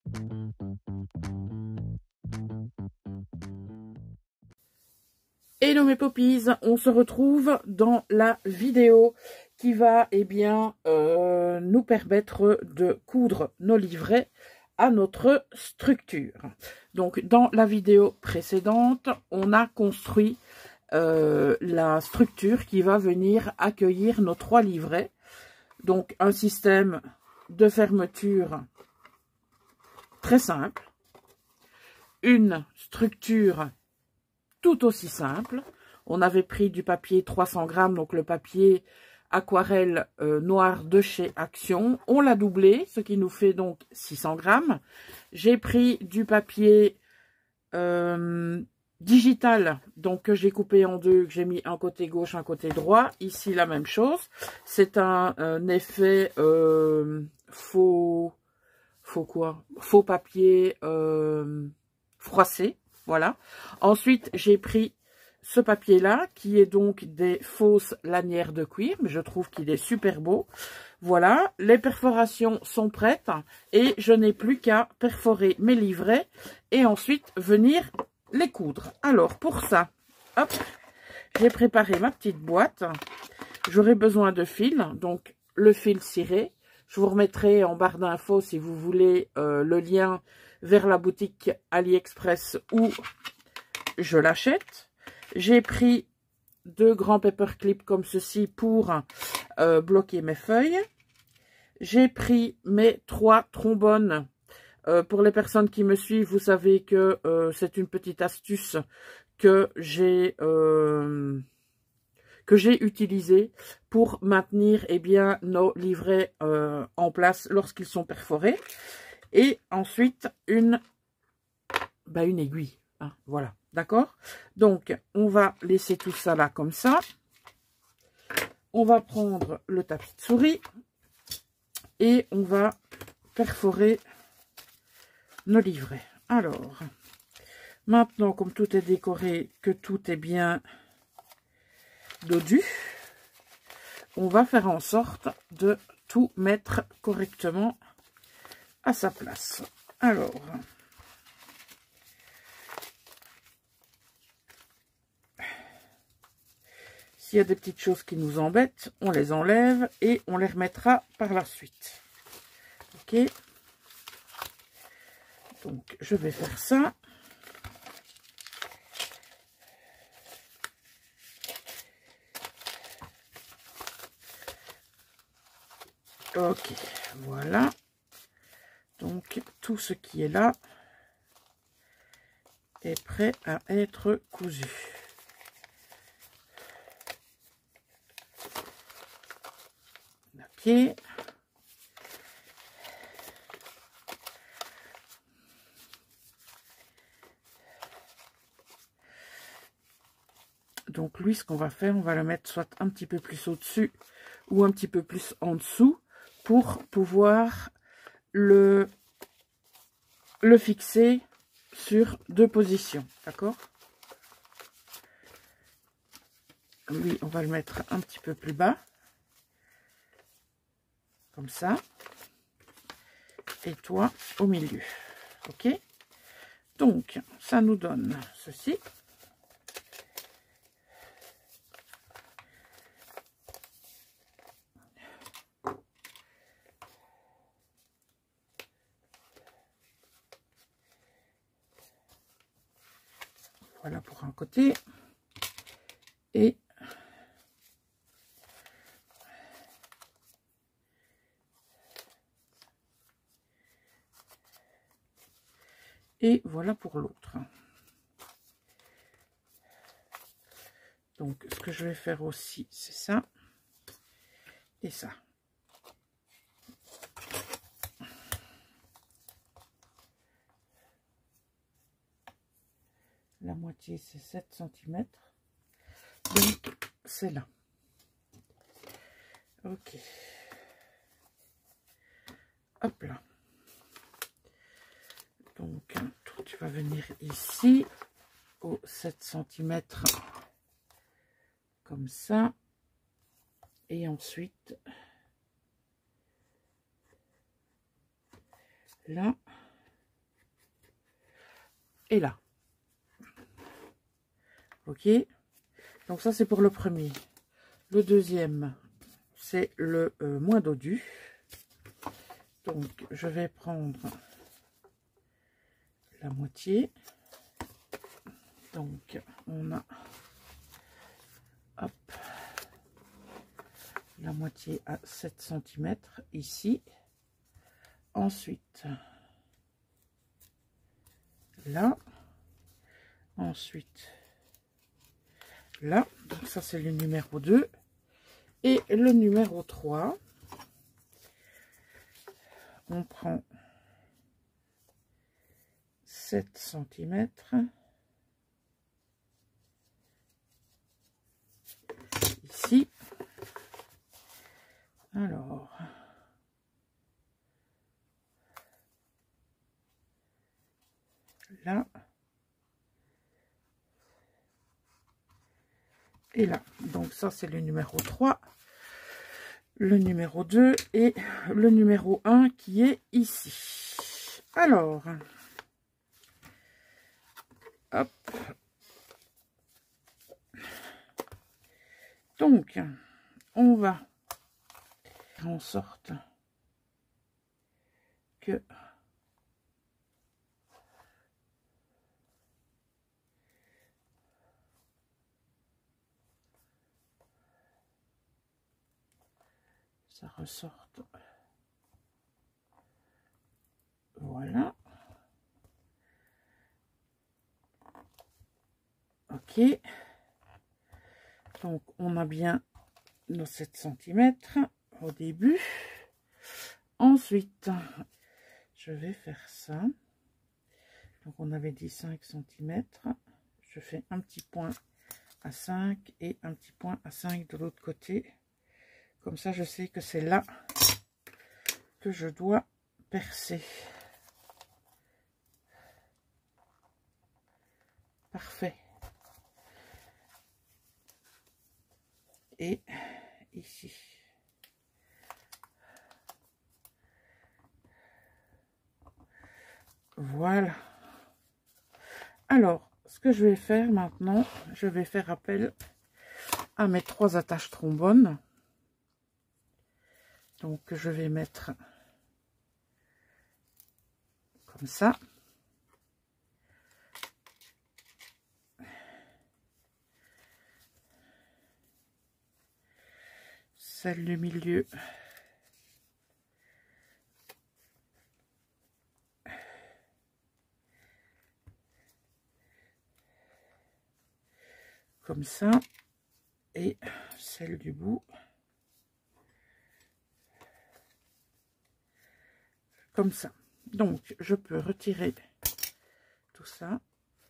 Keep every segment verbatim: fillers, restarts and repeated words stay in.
Hello mes poppies, on se retrouve dans la vidéo qui va eh bien, euh, nous permettre de coudre nos livrets à notre structure. Donc dans la vidéo précédente, on a construit euh, la structure qui va venir accueillir nos trois livrets. Donc un système de fermeture très simple, une structure tout aussi simple. On avait pris du papier trois cents grammes, donc le papier aquarelle euh, noir de chez Action. On l'a doublé, ce qui nous fait donc six cents grammes. J'ai pris du papier euh, digital, donc que j'ai coupé en deux, que j'ai mis un côté gauche, un côté droit. Ici, la même chose. C'est un, un effet euh, faux, faux quoi Faux papier euh, froissé. Voilà. Ensuite, j'ai pris ce papier-là, qui est donc des fausses lanières de cuir, mais je trouve qu'il est super beau. Voilà, les perforations sont prêtes et je n'ai plus qu'à perforer mes livrets et ensuite venir les coudre. Alors, pour ça, hop, j'ai préparé ma petite boîte. J'aurai besoin de fil, donc le fil ciré. Je vous remettrai en barre d'infos si vous voulez euh, le lien vers la boutique AliExpress où je l'achète. J'ai pris deux grands paperclips comme ceci pour euh, bloquer mes feuilles. J'ai pris mes trois trombones. Euh, pour les personnes qui me suivent, vous savez que euh, c'est une petite astuce que j'ai euh, que j'ai utilisée pour maintenir eh bien, nos livrets euh, en place lorsqu'ils sont perforés. Et ensuite, une, bah une aiguille. Hein, voilà, d'accord? Donc, on va laisser tout ça là comme ça. On va prendre le tapis de souris et on va perforer nos livrets. Alors, maintenant, comme tout est décoré, que tout est bien dodu, on va faire en sorte de tout mettre correctement à sa place. Alors, s'il y a des petites choses qui nous embêtent, on les enlève et on les remettra par la suite. Ok. Donc, je vais faire ça. Ok, voilà. Donc, tout ce qui est là est prêt à être cousu. Ok. Donc, lui, ce qu'on va faire, on va le mettre soit un petit peu plus au-dessus ou un petit peu plus en dessous pour pouvoir le, le fixer sur deux positions, d'accord? Lui, on va le mettre un petit peu plus bas, comme ça, et toi au milieu, ok? Donc, ça nous donne ceci. Voilà pour un côté. Et et voilà pour l'autre. Donc, ce que je vais faire aussi, c'est ça et ça. La moitié, c'est sept centimètres. Donc, c'est là. Ok. Hop là. Donc, toi, tu vas venir ici, au sept centimètres, comme ça. Et ensuite, là, et là. Ok, donc ça c'est pour le premier. Le deuxième, c'est le euh, moins dodu. Donc je vais prendre la moitié. Donc on a hop, la moitié à sept centimètres ici. Ensuite là, ensuite là, donc ça c'est le numéro deux. Et le numéro trois, on prend sept centimètres ici. Alors, là et là. Donc ça c'est le numéro trois, le numéro deux et le numéro un qui est ici. Alors, hop. Donc, on va faire en sorte que ça ressorte. Voilà. Ok. Donc, on a bien nos sept centimètres au début. Ensuite, je vais faire ça. Donc, on avait dit cinq centimètres. Je fais un petit point à cinq et un petit point à cinq de l'autre côté. Comme ça, je sais que c'est là que je dois percer. Parfait. Et ici. Voilà. Alors, ce que je vais faire maintenant, je vais faire appel à mes trois attaches trombones. Donc, je vais mettre comme ça. Celle du milieu. Comme ça. Et celle du bout. Comme ça. Donc, je peux retirer tout ça.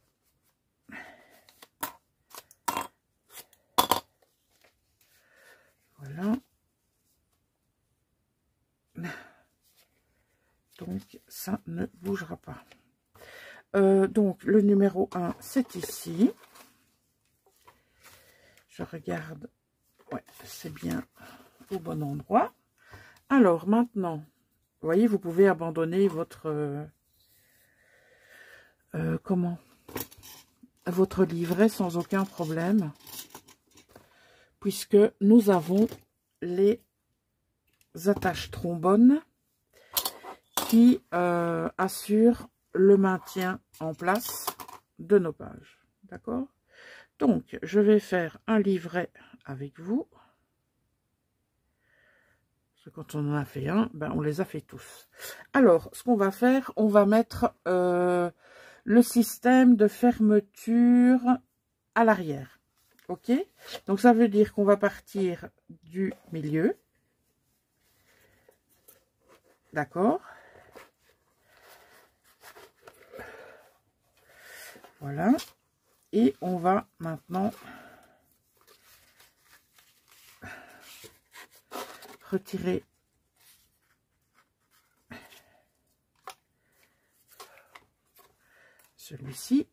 Voilà. Donc, ça ne bougera pas. Euh, donc, le numéro un, c'est ici. Je regarde. Ouais, c'est bien au bon endroit. Alors, maintenant, vous voyez, vous pouvez abandonner votre... Euh, euh, comment votre livret sans aucun problème. Puisque nous avons les attaches trombones qui euh, assurent le maintien en place de nos pages. D'accord? Donc, je vais faire un livret avec vous. Parce que quand on en a fait un, ben, on les a fait tous. Alors, ce qu'on va faire, on va mettre euh, le système de fermeture à l'arrière. Ok? Donc, ça veut dire qu'on va partir du milieu. D'accord? Voilà. Et on va maintenant retirer celui-ci.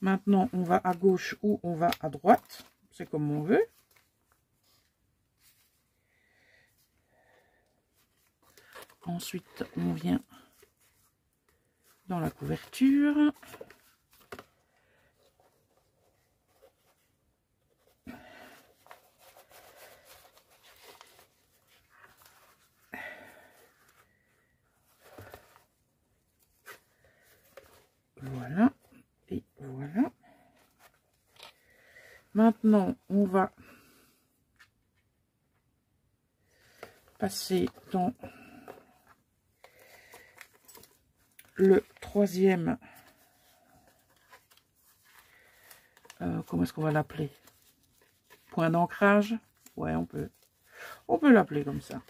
Maintenant, on va à gauche ou on va à droite. C'est comme on veut. Ensuite, on vient dans la couverture. Voilà. Et voilà. Maintenant, on va passer dans le troisième, euh, comment est-ce qu'on va l'appeler? Point d'ancrage. Ouais, on peut, on peut l'appeler comme ça.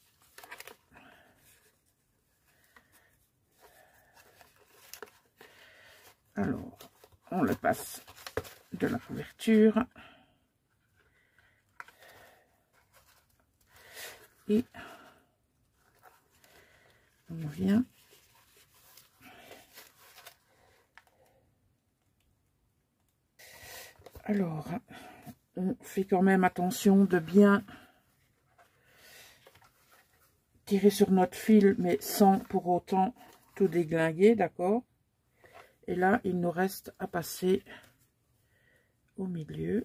Alors, on le passe de la couverture. Et on vient alors on fait quand même attention de bien tirer sur notre fil, mais sans pour autant tout déglinguer, d'accord? Et là, il nous reste à passer au milieu.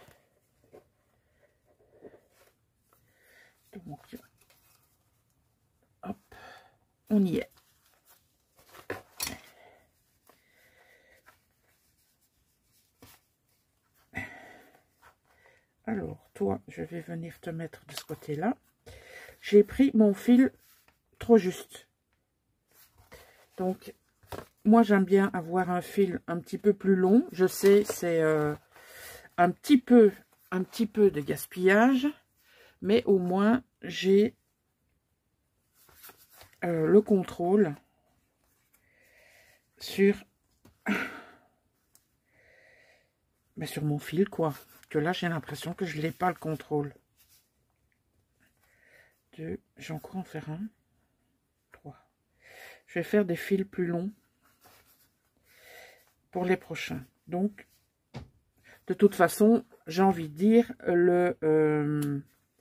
Donc, hop, on y est. Alors, toi, je vais venir te mettre de ce côté-là. J'ai pris mon fil trop juste. Donc, moi, j'aime bien avoir un fil un petit peu plus long. Je sais, c'est euh, un petit peu, un petit peu de gaspillage. Mais au moins, j'ai euh, le contrôle sur, ben, sur mon fil, quoi. Que là, j'ai l'impression que je n'ai pas le contrôle. Deux, j'ai encore en faire un. Trois. Je vais faire des fils plus longs pour les prochains. Donc, de toute façon, j'ai envie de dire, le... Euh,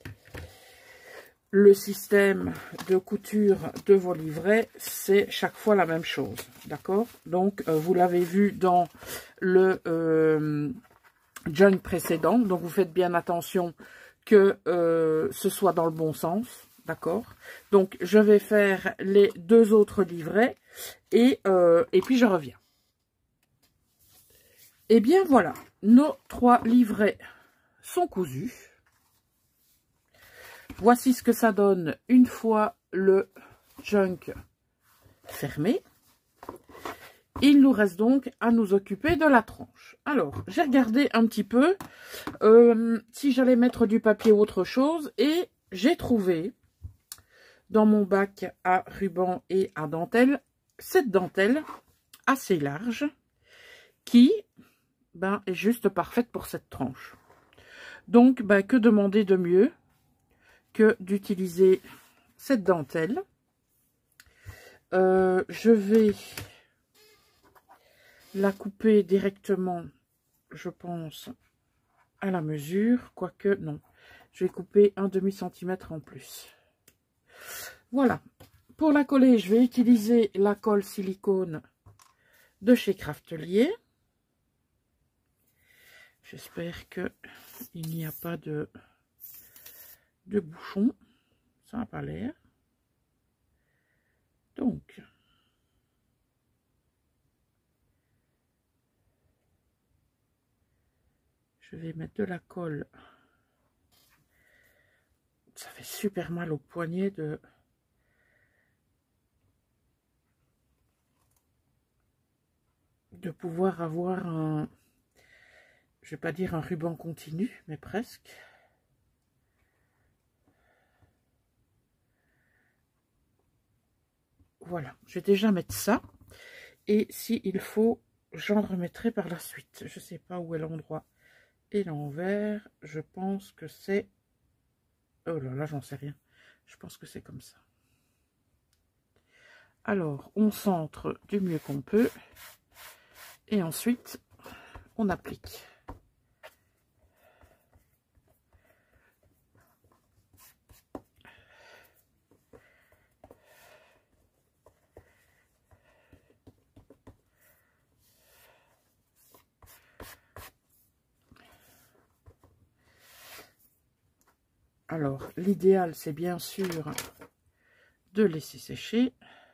Le système de couture de vos livrets, c'est chaque fois la même chose, d'accord? Donc, euh, vous l'avez vu dans le euh, join précédent, donc vous faites bien attention que euh, ce soit dans le bon sens, d'accord? Donc, je vais faire les deux autres livrets et, euh, et puis je reviens. Et bien voilà, nos trois livrets sont cousus. Voici ce que ça donne une fois le junk fermé. Il nous reste donc à nous occuper de la tranche. Alors, j'ai regardé un petit peu euh, si j'allais mettre du papier ou autre chose. Et j'ai trouvé dans mon bac à ruban et à dentelle, cette dentelle assez large qui ben, est juste parfaite pour cette tranche. Donc, ben, que demander de mieux que d'utiliser cette dentelle. Euh, je vais la couper directement, je pense, à la mesure, quoique non. Je vais couper un demi centimètre en plus. Voilà. Pour la coller, je vais utiliser la colle silicone de chez Craftelier. J'espère que il n'y a pas de de bouchon, ça n'a pas l'air. Donc, je vais mettre de la colle. Ça fait super mal au poignet de... de pouvoir avoir un... je vais pas dire un ruban continu, mais presque. Voilà, je vais déjà mettre ça. Et s'il faut, j'en remettrai par la suite. Je ne sais pas où est l'endroit et l'envers. Je pense que c'est... oh là là, j'en sais rien. Je pense que c'est comme ça. Alors, on centre du mieux qu'on peut. Et ensuite, on applique. Alors, l'idéal, c'est bien sûr de laisser sécher.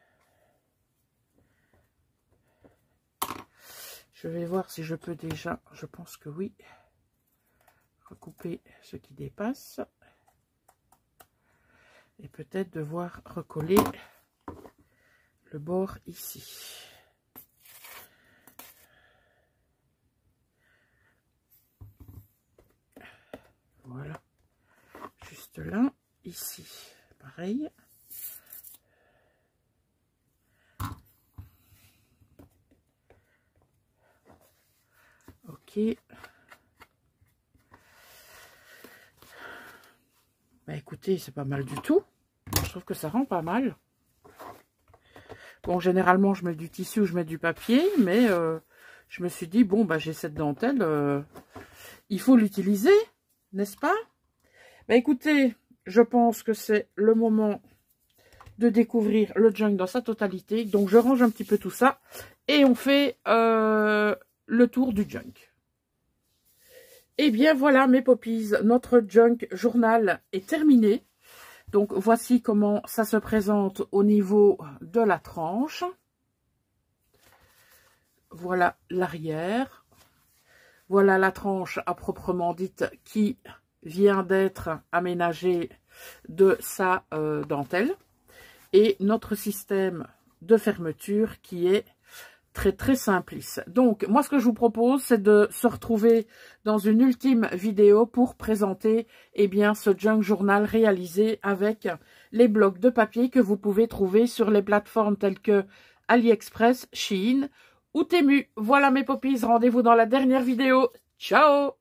Je vais voir si je peux déjà, je pense que oui, recouper ce qui dépasse. Et peut-être devoir recoller le bord ici. Voilà. Juste là, ici, pareil. Ok. Bah écoutez, c'est pas mal du tout. Je trouve que ça rend pas mal. Bon, généralement, je mets du tissu ou je mets du papier, mais euh, je me suis dit, bon, bah j'ai cette dentelle, euh, il faut l'utiliser, n'est-ce pas? Bah écoutez, je pense que c'est le moment de découvrir le junk dans sa totalité. Donc, je range un petit peu tout ça et on fait euh, le tour du junk. Et bien, voilà, mes poppies, notre junk journal est terminé. Donc, voici comment ça se présente au niveau de la tranche. Voilà l'arrière. Voilà la tranche à proprement dite qui vient d'être aménagée de sa euh, dentelle. Et notre système de fermeture qui est très très simpliste. Donc, moi, ce que je vous propose, c'est de se retrouver dans une ultime vidéo pour présenter eh bien, ce junk journal réalisé avec les blocs de papier que vous pouvez trouver sur les plateformes telles que AliExpress, Shein ou Temu. Voilà mes poppies, rendez-vous dans la dernière vidéo. Ciao!